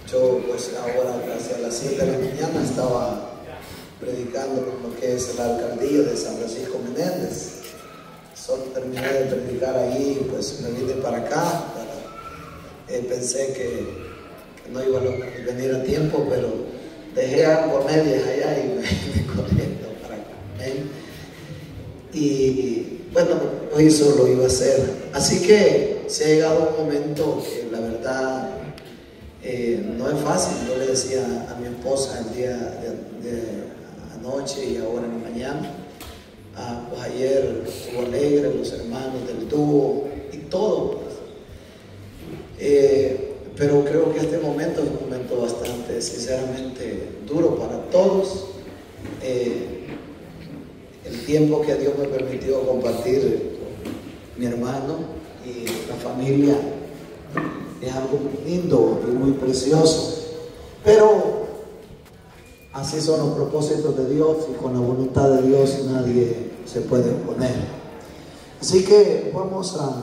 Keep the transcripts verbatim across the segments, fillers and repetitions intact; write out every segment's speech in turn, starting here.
Yo pues ahora casi a las siete de la mañana estaba predicando en lo que es la alcaldía de San Francisco Menéndez. Solo terminé de predicar ahí, pues me vine para acá. Para, eh, pensé que, que no iba a venir a tiempo, pero dejé algo a medias allá y me vine corriendo para acá. ¿eh? Y bueno, hoy solo iba a hacer. Así que se ha llegado un momento que la verdad eh, no es fácil. Yo le decía a mi esposa el día de, de anoche y ahora en la mañana. Ah, pues ayer estuvo alegre, los hermanos del dúo y todo. Pues. Eh, pero creo que este momento es un momento bastante, sinceramente, duro para todos. Eh, el tiempo que Dios me permitió compartir con mi hermano y la familia es algo muy lindo y muy precioso. Pero así son los propósitos de Dios y con la voluntad de Dios nadie se puede oponer. Así que vamos a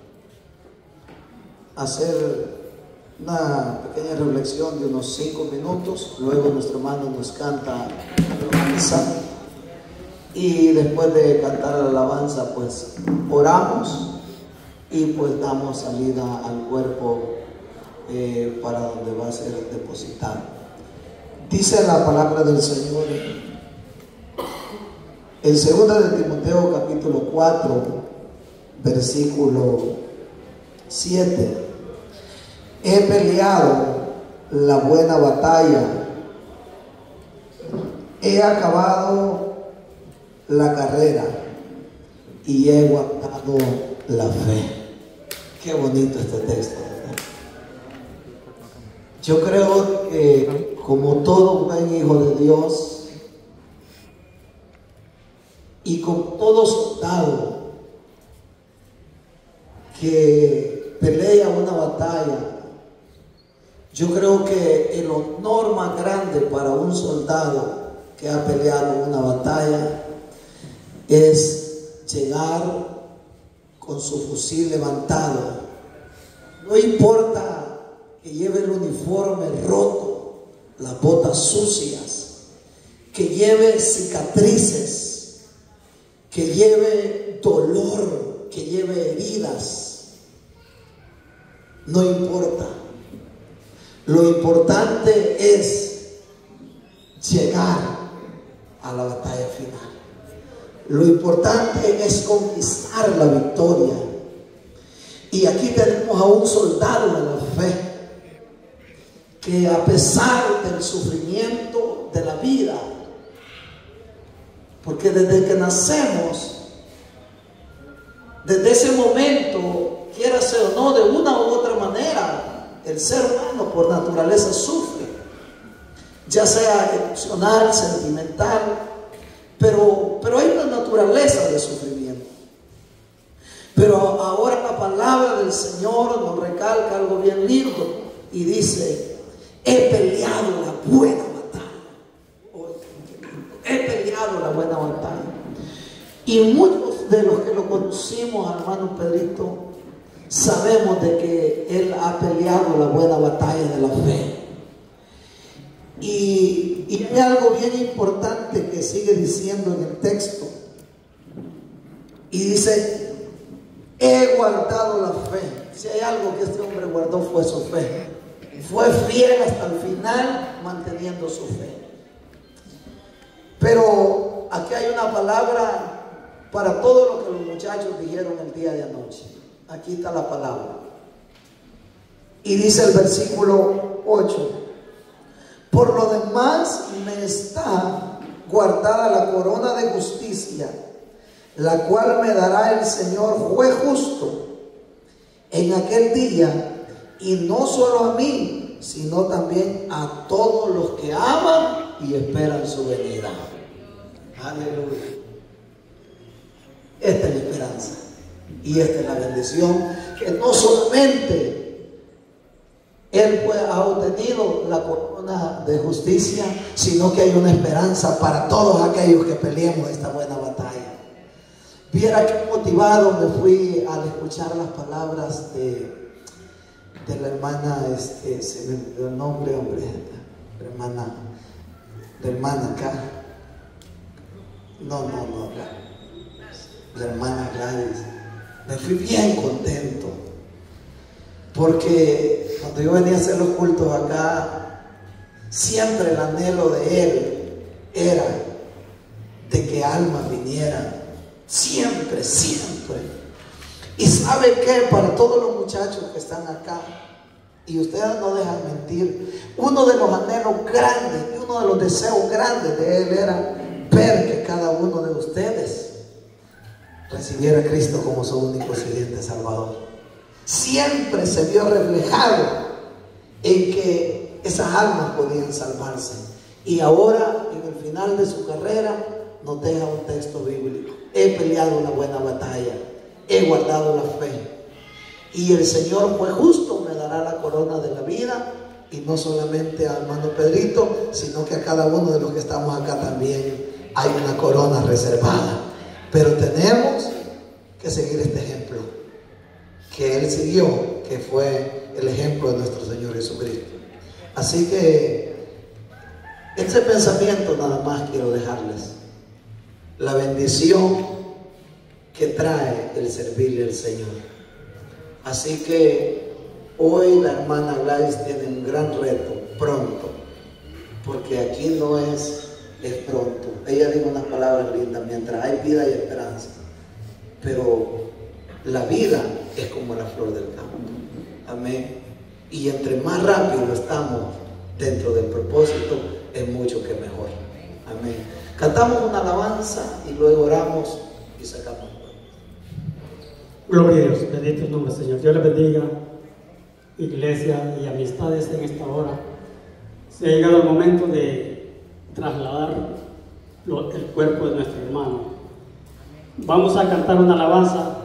hacer una pequeña reflexión de unos cinco minutos. Luego nuestro hermano nos canta la alabanza y después de cantar la alabanza pues oramos y pues damos salida al cuerpo eh, para donde va a ser depositado. Dice la palabra del Señor en segunda de Timoteo capítulo cuatro versículo siete: he peleado la buena batalla, he acabado la carrera y he guardado la fe. Qué bonito este texto, ¿verdad? Yo creo que como todo buen hijo de Dios y como todo soldado que pelea una batalla, yo creo que el honor más grande para un soldado que ha peleado una batalla es llegar con su fusil levantado. No importa que lleve el uniforme roto, las botas sucias, que lleve cicatrices, que lleve dolor, que lleve heridas. No importa. Lo importante es llegar a la batalla final. Lo importante es conquistar la victoria. Y aquí tenemos a un soldado de la fe que a pesar del sufrimiento de la vida, porque desde que nacemos, desde ese momento, quiera ser o no, de una u otra manera, el ser humano por naturaleza sufre, ya sea emocional, sentimental, pero, pero hay una naturaleza de sufrimiento. Pero ahora la palabra del Señor nos recalca algo bien lindo y dice: he peleado la buena batalla. He peleado la buena batalla. Y muchos de los que lo conocimos, hermano Pedrito, sabemos de que él ha peleado la buena batalla de la fe. Y, y hay algo bien importante que sigue diciendo en el texto. Y dice: he guardado la fe. Si hay algo que este hombre guardó fue su fe. Fue fiel hasta el final manteniendo su fe. Pero aquí hay una palabra para todo lo que los muchachos dijeron el día de anoche. Aquí está la palabra. Y dice el versículo ocho: por lo demás me está guardada la corona de justicia, la cual me dará el Señor juez justo en aquel día, y no solo a mí, sino también a todos los que aman y esperan su venida. Aleluya. Esta es la esperanza y esta es la bendición, que no solamente él pues ha obtenido la corona de justicia, sino que hay una esperanza para todos aquellos que peleemos esta buena batalla. Viera que motivado me fui al escuchar las palabras de, de la hermana, este, se me olvidó el nombre, hombre, la hermana, la hermana acá, no, no, no, la, la hermana Gladys. Me fui bien contento, porque cuando yo venía a hacer los cultos acá, siempre el anhelo de él era de que almas vinieran, siempre, siempre. Y sabe que para todos los muchachos que están acá, y ustedes no dejan mentir, uno de los anhelos grandes y uno de los deseos grandes de él era ver que cada uno de ustedes recibiera a Cristo como su único siguiente Salvador. Siempre se vio reflejado en que esas almas podían salvarse. Y ahora, en el final de su carrera, nos deja un texto bíblico: he peleado una buena batalla, he guardado la fe, y el Señor fue justo, me dará la corona de la vida. Y no solamente a hermano Pedrito, sino que a cada uno de los que estamos acá también hay una corona reservada. Pero tenemos que seguir este ejemplo que él siguió, que fue el ejemplo de nuestro Señor Jesucristo. Así que ese pensamiento nada más quiero dejarles: la bendición que trae el servirle al Señor. Así que hoy la hermana Gladys tiene un gran reto, pronto, porque aquí no es, es pronto. Ella dijo unas palabras lindas: mientras hay vida y esperanza. Pero la vida es como la flor del campo. Amén. Y entre más rápido estamos dentro del propósito, es mucho que mejor. Amén. Cantamos una alabanza y luego oramos y sacamos. Gloria a Dios, bendito el nombre del Señor. Dios les bendiga, iglesia y amistades en esta hora. Se ha llegado el momento de trasladar lo, el cuerpo de nuestro hermano. Vamos a cantar una alabanza.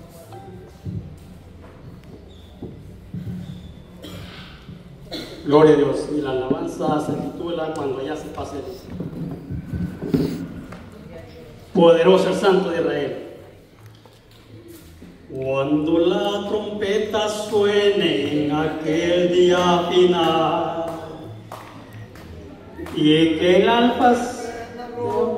Gloria a Dios. Y la alabanza se titula Cuando ya se pase el... Poderoso el Santo de Israel. Cuando la trompeta suene en aquel día final y que el alfa no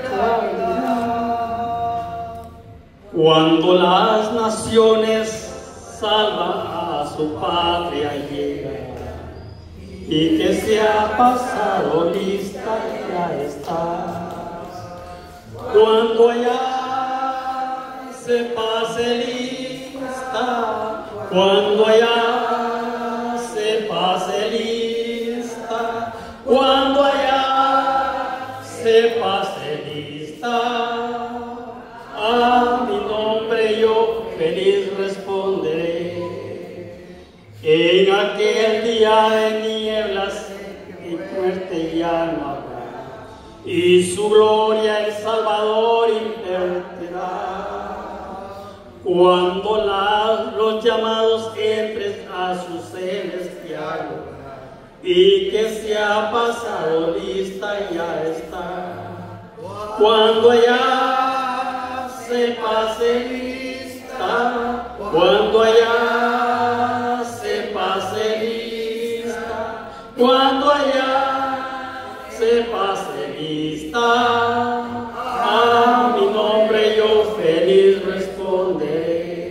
claridad, cuando las naciones salvan a su patria llega y que se ha pasado lista ya está, cuando allá se pase lista, cuando allá se pase lista, cuando allá se pase lista, a mi nombre yo feliz responderé. En aquel día de nieblas y muerte ya no habrá, y su gloria el Salvador invertirá. Cuando la, los llamados entren a su celestial y que se ha pasado lista ya está, cuando allá se pase lista, cuando allá se pase lista, cuando allá se pase lista, a mi nombre yo feliz responderé.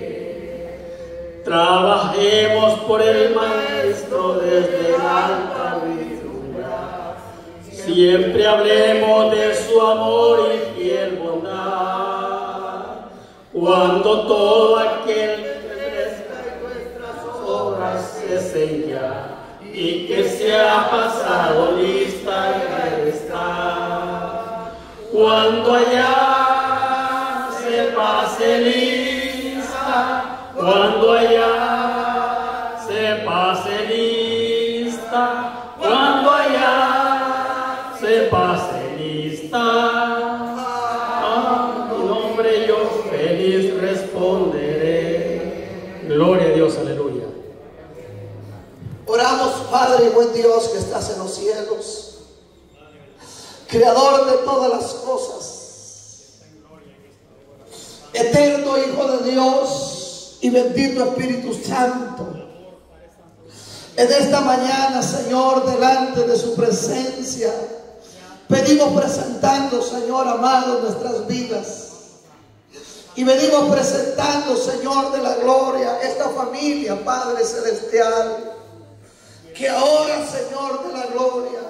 Trabajemos por el Maestro desde la alta virtud. Siempre hablemos de su amor y fiel bondad. Cuando todo aquel que crezca nuestras obras cesen ya y que se ha pasado lista ya está. Cuando allá se pase lista, cuando allá se pase lista, cuando allá se pase lista, a mi nombre yo feliz responderé. Gloria a Dios, aleluya. Oramos, Padre y buen Dios que estás en los cielos, Creador de todas las cosas, eterno Hijo de Dios y bendito Espíritu Santo. En esta mañana, Señor, delante de su presencia, venimos presentando, Señor amado, nuestras vidas. Y venimos presentando, Señor de la gloria, esta familia, Padre Celestial, que ahora, Señor de la gloria,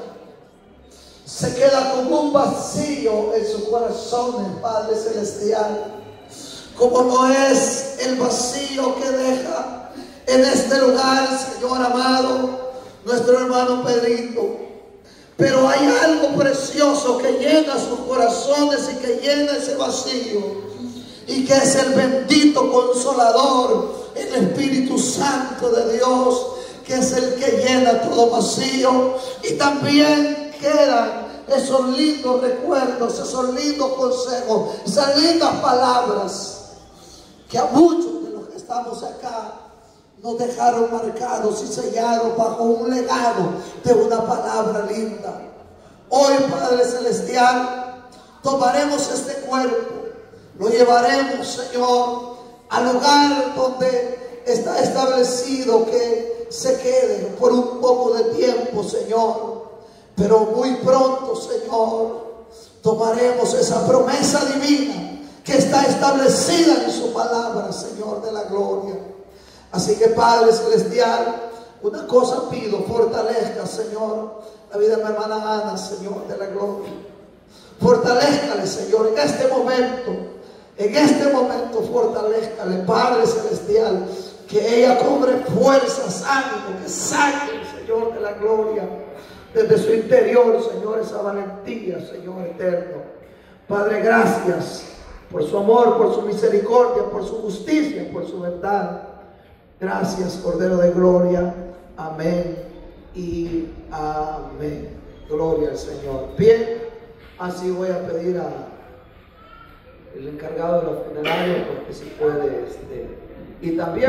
se queda con un vacío en sus corazones, Padre Celestial, como no es el vacío que deja en este lugar, Señor amado, nuestro hermano Pedrito. Pero hay algo precioso que llena sus corazones y que llena ese vacío, y que es el bendito Consolador, el Espíritu Santo de Dios, que es el que llena todo vacío. Y también quedan esos lindos recuerdos, esos lindos consejos, esas lindas palabras que a muchos de los que estamos acá nos dejaron marcados y sellados bajo un legado de una palabra linda. Hoy, Padre Celestial, tomaremos este cuerpo, lo llevaremos, Señor, al lugar donde está establecido que se quede por un poco de tiempo, Señor. Pero muy pronto, Señor, tomaremos esa promesa divina que está establecida en su palabra, Señor de la gloria. Así que, Padre Celestial, una cosa pido: fortalezca, Señor, la vida de mi hermana Ana, Señor de la gloria. Fortalézcale, Señor, en este momento. En este momento, fortalézcale, Padre Celestial, que ella cobre fuerzas, ánimo, que saque, Señor de la gloria, desde su interior, Señor, esa valentía, Señor eterno. Padre, gracias por su amor, por su misericordia, por su justicia, por su verdad. Gracias, Cordero de gloria. Amén y amén. Gloria al Señor. Bien, así voy a pedir a el encargado de los funerarios, porque si puede, este, y también